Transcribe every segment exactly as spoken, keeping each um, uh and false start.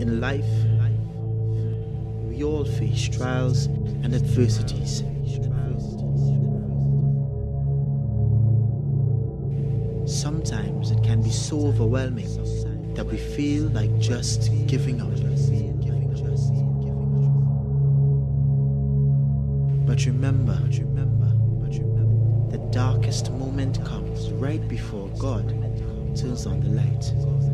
In life, we all face trials and adversities. Sometimes it can be so overwhelming that we feel like just giving up. But remember, the darkest moment comes right before God turns on the light.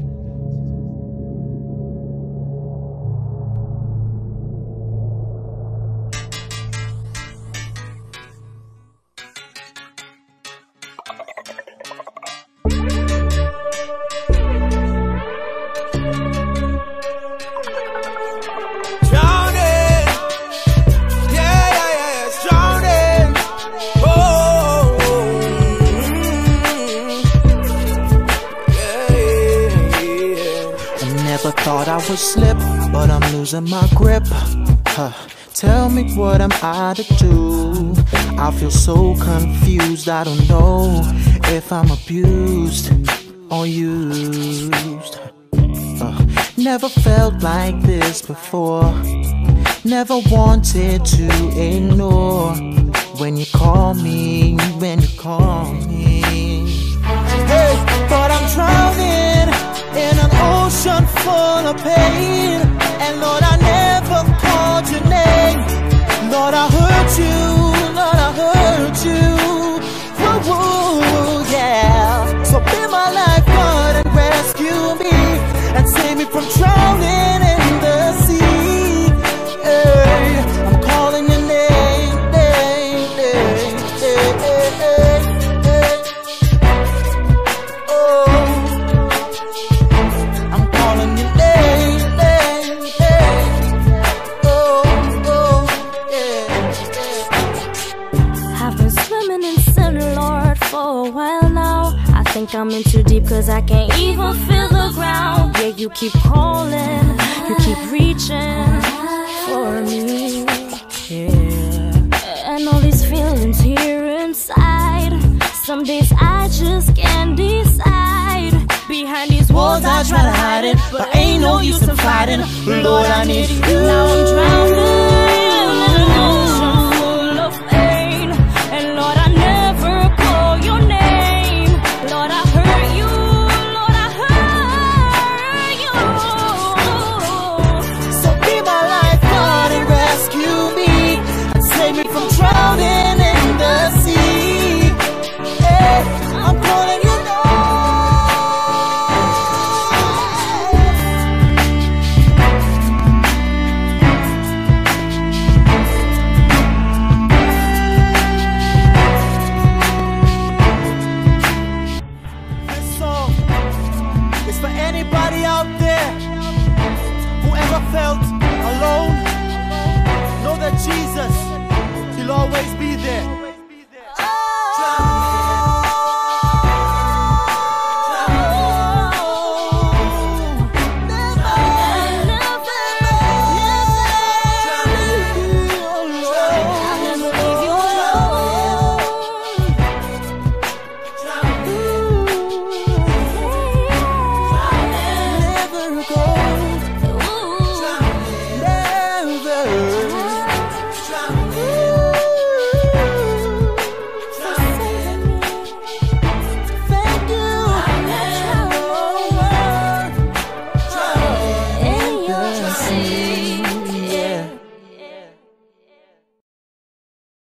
Thought I would slip, but I'm losing my grip. Huh. Tell me what am I to do? I feel so confused, I don't know if I'm abused or used. uh, Never felt like this before. Never wanted to ignore when you call me, when you call me. Hey, but I'm drowning in an ocean full of pain. And Lord, I never called your name. Lord, I hurt you, Lord, I hurt you. Woo, woo, yeah. So be my lifeguard and rescue me and save me from drowning in the sea. Hey, I'm calling your name, name, name, name, name, name. I'm in too deep cause I can't even feel the ground. Yeah, you keep calling, you keep reaching for me. Yeah. And all these feelings here inside, some days I just can't decide. Behind these walls I try to hide it, but ain't no use in fighting. Lord, I need you. Now I'm drowning in an ocean full of pain. And Lord, I never call your name. Lord, I hurt you, Lord, I hurt you. So be my lifeguard and rescue me and save me from drowning in the sea. Hey, I'm calling you felt alone. Know that Jesus, He'll always be there. See